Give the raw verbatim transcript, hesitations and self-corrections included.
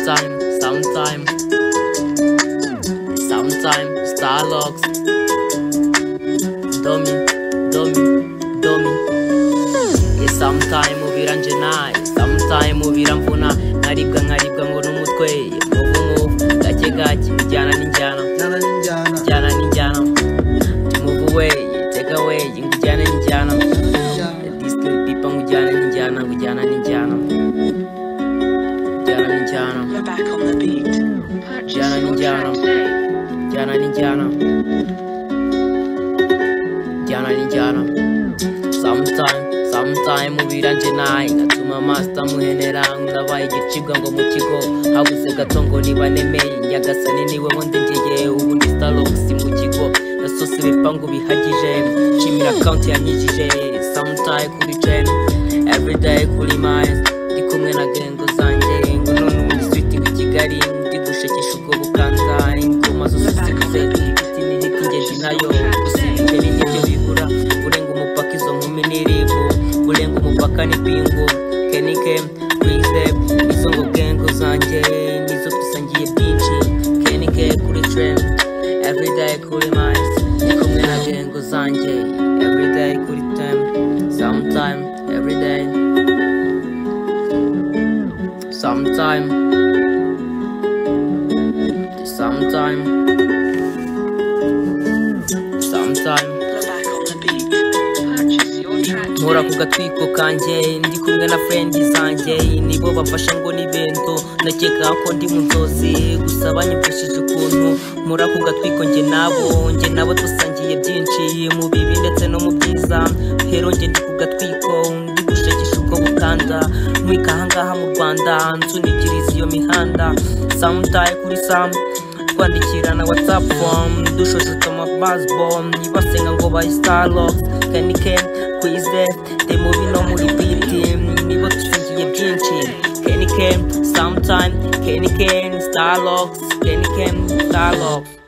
Sometime, sometime, sometime, STAROX. Domi, domi, domi. E sometime ubiranje naye, sometime ubiramvuna, nkaribwa nkaribwa ngo n'umutwe, move move, gake gake, njyana n'injyana, njyana n'injyana, move away, take away, njyana n'injyana, these two people njyana n'injyana, njyana n'injyana, njyana n'injyana, We're back on the beat. njyana n'injyana, njyana n'injyana, njyana n'injyana. Sometime, sometime ubiranje naye, ngatuma master muhenera, ndabaye igicibwa ngo mu kigo, habuze gato ngo nibanemeye, nyagasani niwe wondengeye, ubundi STAROX mu kigo, nasose ibipangu bihagije, nshimira account yanyijije, sometime kuri chain, everyday kuri miles, ndi kumwe na gengo zanjye, ngo none ubundi street mu Kigali, ndi gushekesha ubwo bukanda, ingoma zose zikuze, ibiti n'ibiti ngezi nayo, usibikeri nibyo bigura, urenga umupaka izo nkumi n'iribu, urenga umupaka n'ipingu, kenike, kwize, izo ngo gengo zanjye, nizo dusangiye byinshi, kenike kuri train, everyday kuri miles, ndi kumwe na gengo zanjye, everyday kuri time, sometime, everyday, sometime, sometime, sometime. We're back on the beat. Purchase your track Mpora ku today. gatwiko kanjye, ndi kumwe na friend zanjye, nibo bafasha ngo ni bento, ndakeka ko ndi mu nzozi, gusa banyumvishije ukuntu, mpora ku gatwiko njye nabo, njye nabo dusangiye byinshi, mu bibi ndetse no mu byiza, hero njye ndi ku gatwiko, ndi gushakisha ubwo bukanda, mwika ahangaha mu Rwanda, nsunigiriza iyo mihanda, sometime kuri sam, twandikirana WhatsApp form, dushoje utuma baseball, nibasenga ngo bayi STAROX, kenike, kwize, demubi no muri beat, nibo dusangiye byinshi, kenike, sometime, kenike, STAROX, kenike, STAROX.